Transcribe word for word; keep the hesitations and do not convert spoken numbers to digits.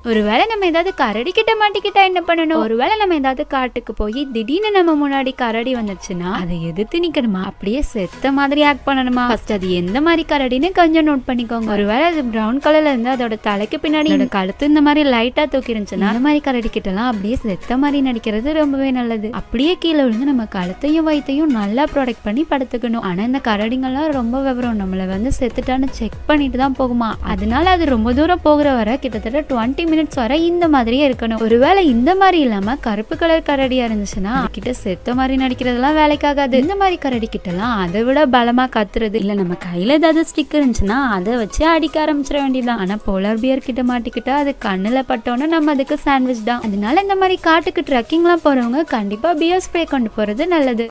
ஒருவேளை நம்ம ஏதாவது கரடி கிட்ட மாட்டிக்கிட்டா என்ன பண்ணணும்? ஒருவேளை நம்ம ஏதாவது காட்டுக்கு போய் திடீர்னு நம்ம முன்னாடி கரடி வந்துச்சுன்னா அதை எதிர்த்து நிக்கணுமா, அப்படியே செத்த மாதிரி ஆக்ட் பண்ணணுமா? ஃபர்ஸ்ட் அது எந்த மாதிரி கரடின்னு கொஞ்சம் நோட் பண்ணிக்கோங்க. ஒருவேளை அது பிரவுன் கலர்ல இருந்து அதோட தலைக்கு பின்னாடி கழுத்து இந்த மாதிரி லைட்டா தூக்கி இருந்துச்சுன்னா அந்த மாதிரி கரடி கிட்ட எல்லாம் அப்படியே செத்த மாதிரி நடிக்கிறது ரொம்பவே நல்லது. அப்படியே கீழே விழுந்து நம்ம கழுத்தையும் வயிற்றையும் நல்லா ப்ரொடெக்ட் பண்ணி படுத்துக்கணும். ஆனா இந்த கரடிங்கெல்லாம் ரொம்ப விவரம், நம்மள வந்து செத்துட்டான்னு செக் பண்ணிட்டு தான் போகுமா. அதனால அது ரொம்ப தூரம் போகிற வரை கிட்டத்தட்ட டுவெண்ட்டி மினிட்ஸ் வரை இந்த மாதிரியே இருக்கணும். ஒருவேளை இந்த மாதிரி இல்லாம கருப்பு கலர் கரடியா இருந்துச்சுன்னா கிட்ட செத்த மாதிரி நடிக்கிறதெல்லாம் வேலைக்காகாது. இந்த மாதிரி கரடி கிட்ட எல்லாம் அதை விட பலமா கத்துறது இல்ல, நம்ம கையில ஏதாவது ஸ்டிக் இருந்துச்சுன்னா அதை வச்சு அடிக்க ஆரம்பிச்சிட வேண்டியதான். ஆனா போலார் பியர் கிட்ட மாட்டிக்கிட்டா அது கண்ணுல பட்டோன்னா நம்ம அதுக்கு சாண்ட்விச் தான். அதனால இந்த மாதிரி காட்டுக்கு ட்ரெக்கிங் எல்லாம் போறவங்க கண்டிப்பா பியர் ஸ்ப்ரே கொண்டு போறது நல்லது.